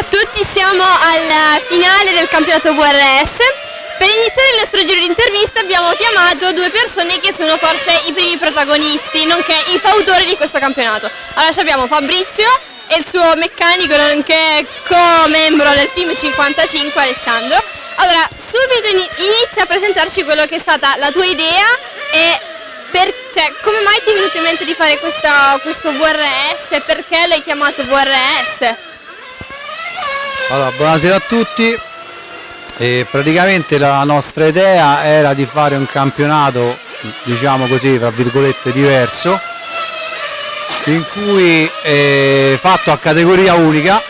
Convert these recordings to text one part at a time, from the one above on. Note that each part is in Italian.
a tutti, siamo al finale del campionato VRS. Per iniziare il nostro giro di interviste abbiamo chiamato due persone che sono forse i primi protagonisti, nonché i fautori di questo campionato. Allora abbiamo Fabrizio e il suo meccanico, nonché co-membro del team 55, Alessandro. Allora, subito inizia a presentarci quello che è stata la tua idea e come mai ti è venuto in mente di fare questo VRS e perché l'hai chiamato VRS? Allora, buonasera a tutti. Praticamente la nostra idea era di fare un campionato, diciamo così, tra virgolette, diverso, in cui fatto a categoria unica.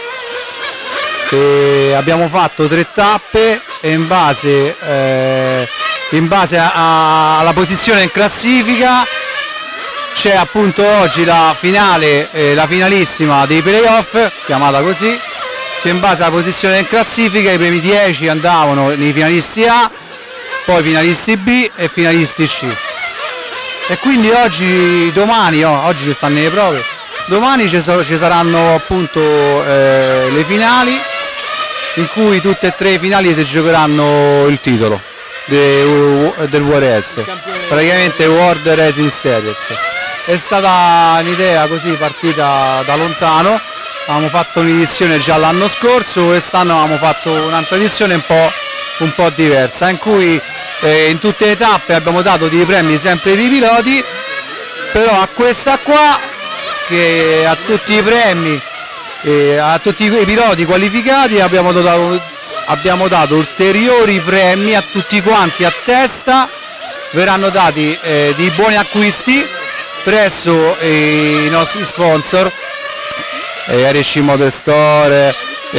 Abbiamo fatto 3 tappe e in base alla posizione in classifica c'è appunto oggi la finale, la finalissima dei playoff, chiamata così, che in base alla posizione in classifica i primi 10 andavano nei finalisti A, poi finalisti B e finalisti C. E quindi domani ci stanno le prove, domani ci saranno appunto le finali, in cui tutte e 3 finali si giocheranno il titolo del VRS, praticamente World Racing Series. È stata un'idea così partita da lontano, avevamo fatto un'edizione già l'anno scorso, quest'anno avevamo fatto un'altra edizione un po' diversa, in cui in tutte le tappe abbiamo dato dei premi sempre ai piloti, però a questa qua, che a tutti i premi, a tutti i piloti qualificati abbiamo dato ulteriori premi a tutti quanti a testa. Verranno dati dei buoni acquisti presso i nostri sponsor, RC Motor Store,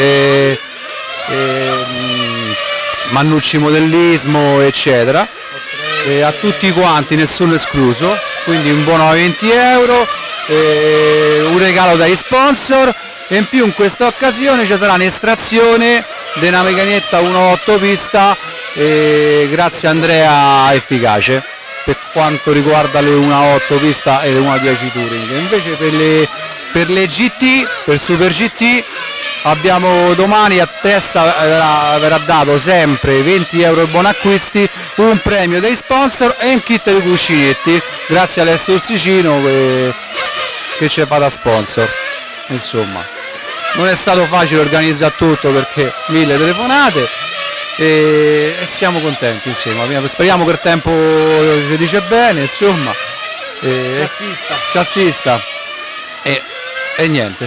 Mannucci Modellismo, eccetera, a tutti quanti, nessuno escluso, quindi un buono a 20 euro, un regalo dagli sponsor. E in più in questa occasione ci sarà un'estrazione di una meccanichetta 1.8 pista grazie a Andrea Efficace per quanto riguarda le 1.8 pista e le 1.10 Touring. Invece per le GT, per Super GT, abbiamo domani a testa verrà dato sempre 20 euro buoni acquisti, un premio dei sponsor e un kit di cuscinetti grazie a Alessio Orsicino che ci fa da sponsor. Insomma, non è stato facile organizzare tutto perché 1000 telefonate e siamo contenti, insomma. Speriamo che il tempo ci dice bene, insomma, ci assista e niente.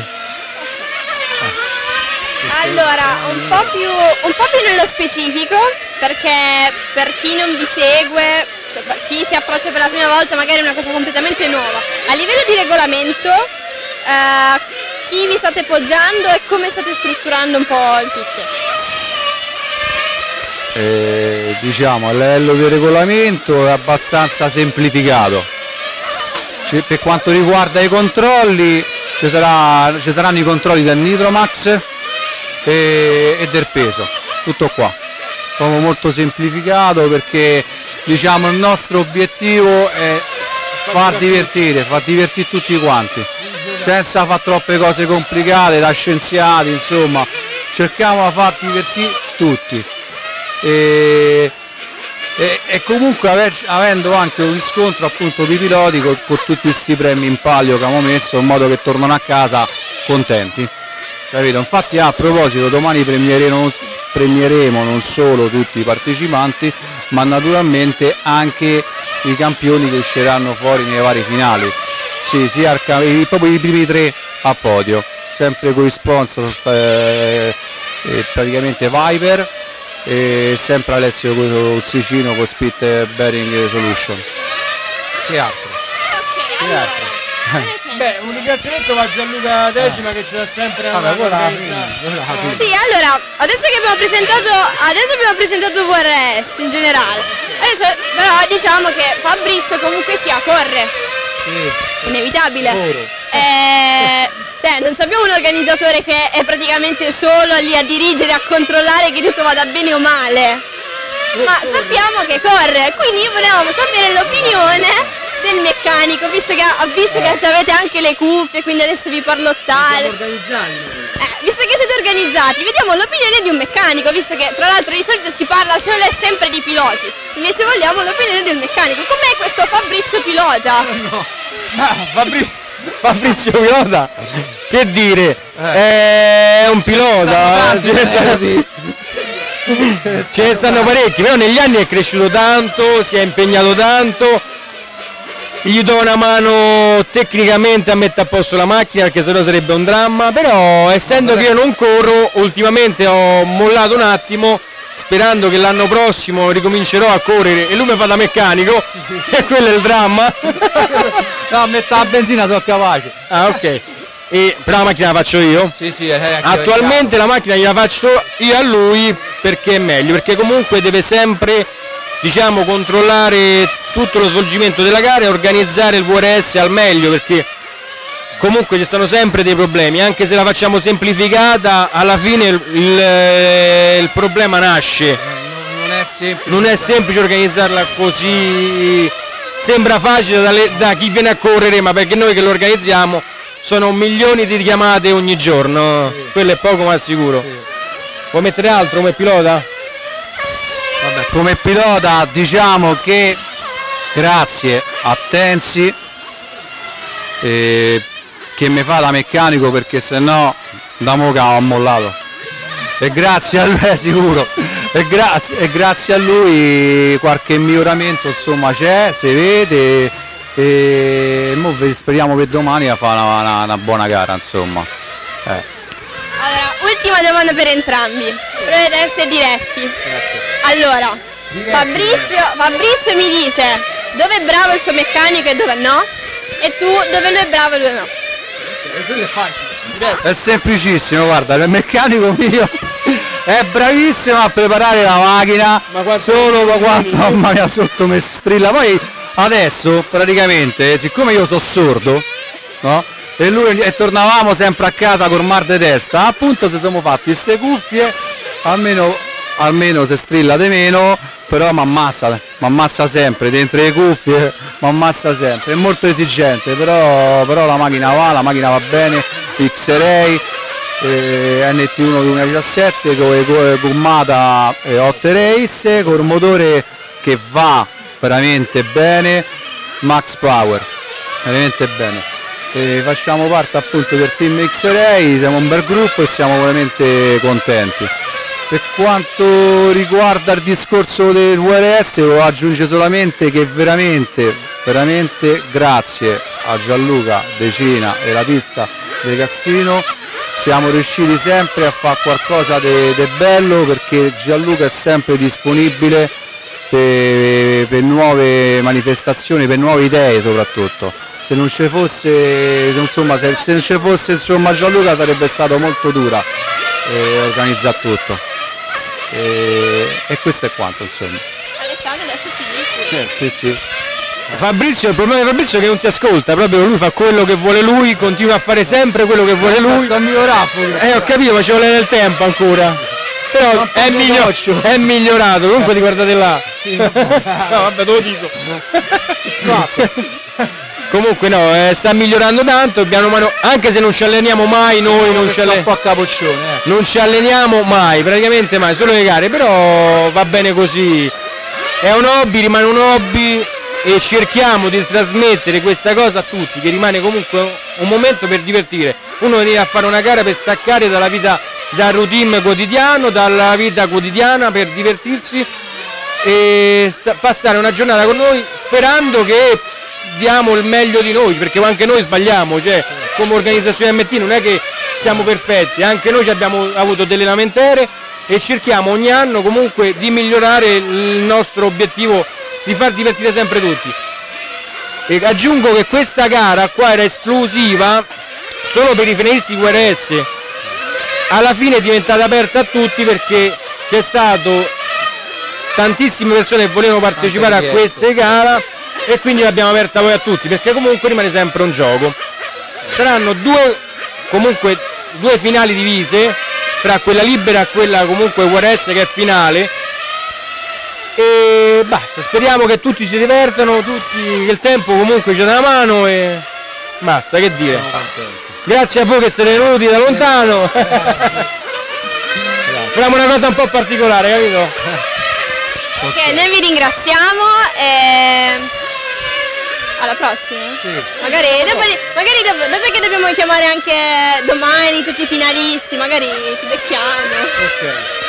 Allora, un po' più nello specifico, perché per chi non vi segue, per chi si approccia per la prima volta magari è una cosa completamente nuova. A livello di regolamento, chi vi state poggiando e come state strutturando un po' il tutto? Diciamo, a livello di regolamento è abbastanza semplificato. Per quanto riguarda i controlli, ci saranno i controlli del Nitromax e del peso, tutto qua. Sono molto semplificato perché, diciamo, il nostro obiettivo è far divertire tutti quanti, senza fare troppe cose complicate da scienziati, insomma, cerchiamo di far divertire tutti. E comunque avendo anche un riscontro appunto di piloti con tutti questi premi in palio che abbiamo messo, in modo che tornano a casa contenti, capito? Infatti, a proposito, domani premieremo non solo tutti i partecipanti, ma naturalmente anche i campioni che usciranno fuori nei vari finali. Sì, proprio i primi 3 a podio, sempre con gli sponsor, praticamente Viper, e sempre Alessio Orsicino con Spit Bearing Solution. Che altro? Beh, un ringraziamento va a Gianluca Decima che ci dà sempre una Sì, allora, adesso abbiamo presentato VRS in generale, adesso però diciamo che Fabrizio comunque corre, inevitabile. Non sappiamo un organizzatore che è praticamente solo lì a dirigere, a controllare che tutto vada bene o male, ma sappiamo che corre, quindi volevamo sapere l'opinione del meccanico, visto che avete anche le cuffie, quindi adesso vi parlo tale. Visto che siete organizzati, vediamo l'opinione di un meccanico, visto che tra l'altro di solito si parla sempre di piloti. Invece vogliamo l'opinione del meccanico. Com'è questo Fabrizio Pilota? Fabrizio Pilota? Che dire? È un pilota. Ce ne stanno parecchi, però negli anni è cresciuto tanto, si è impegnato tanto. Gli do una mano tecnicamente a mettere a posto la macchina, perché sennò sarebbe un dramma, però essendo che io non corro, ultimamente ho mollato un attimo, sperando che l'anno prossimo ricomincerò a correre e lui mi fa da meccanico e quello è il dramma. No, metà la benzina sono capace. Ah, ok. Però la macchina la faccio io? Sì, Attualmente la macchina gliela faccio io a lui perché è meglio, perché comunque deve sempre, diciamo, controllare tutto lo svolgimento della gara e organizzare il VRS al meglio, perché comunque ci stanno sempre dei problemi, anche se la facciamo semplificata, alla fine il problema nasce. Non è semplice organizzarla così, sembra facile da chi viene a correre, ma perché noi che lo organizziamo sono milioni di chiamate ogni giorno, quello è poco ma sicuro. Vuoi mettere altro come pilota? Vabbè, come pilota diciamo che grazie a Tensi che mi fa da meccanico, perché sennò da moca ho mollato, e grazie a lui sicuro, e grazie a lui qualche miglioramento insomma c'è, si vede, e mo speriamo per domani a fare una buona gara insomma. Allora, ultima domanda per entrambi, dovete essere diretti. Allora, Fabrizio mi dice dove è bravo il suo meccanico e dove no, e tu dove lui è bravo e lui no. È semplicissimo, guarda, il meccanico mio è bravissimo a preparare la macchina, solo da quanto mamma mia sotto mi strilla. Poi adesso praticamente, siccome io sono sordo, no? E tornavamo sempre a casa col mal di testa, appunto se siamo fatti queste cuffie, almeno se strilla di meno, però mi ammazza sempre, dentro le cuffie mi ammazza sempre, è molto esigente, però la macchina va bene, X-Ray, NT1 2017 con gommata 8 Race, col motore che va veramente bene, Max Power, veramente bene. Facciamo parte appunto del team X-Ray, siamo un bel gruppo e siamo veramente contenti. Per quanto riguarda il discorso del VRS, lo aggiunge solamente che veramente grazie a Gianluca Decina e la pista del Cassino siamo riusciti sempre a fare qualcosa di bello, perché Gianluca è sempre disponibile per nuove manifestazioni, per nuove idee soprattutto. Se non ci fosse, insomma, se non ci fosse insomma Gianluca sarebbe stato molto dura organizzare tutto. E questo è quanto insomma. Alessandro adesso ci dici. Sì. Fabrizio, il problema di Fabrizio è che non ti ascolta, proprio lui fa quello che vuole lui, continua a fare sempre quello che vuole lui. Ho capito, ma ci vuole del tempo ancora. Però è migliorato, comunque ti guardate là. No, vabbè, te lo dico. Comunque no, sta migliorando tanto, piano mano, anche se non ci alleniamo mai noi, non ci alleniamo mai, praticamente mai, solo le gare, però va bene così. È un hobby, rimane un hobby e cerchiamo di trasmettere questa cosa a tutti, che rimane comunque un momento per divertire. Uno viene a fare una gara per staccare dalla vita, dal routine quotidiano, dalla vita quotidiana, per divertirsi e passare una giornata con noi, sperando che diamo il meglio di noi, perché anche noi sbagliamo, cioè come organizzazione MT non è che siamo perfetti, anche noi abbiamo avuto delle lamentele e cerchiamo ogni anno comunque di migliorare il nostro obiettivo di far divertire sempre tutti. E aggiungo che questa gara qua era esclusiva solo per i finalisti VRS, alla fine è diventata aperta a tutti perché c'è stato tantissime persone che volevano partecipare a queste gare e quindi l'abbiamo aperta poi a tutti, perché comunque rimane sempre un gioco. Saranno due finali divise tra quella libera e quella comunque VRS che è finale, e basta, speriamo che tutti si divertano, tutti, che il tempo comunque ci dà una mano e Basta, che dire. Grazie a voi che siete venuti da lontano. Facciamo una cosa un po' particolare, capito? Ok, noi vi ringraziamo e alla prossima. Sì. Magari dopo, dato che dobbiamo chiamare anche domani tutti i finalisti, magari ci becchiamo. Ok.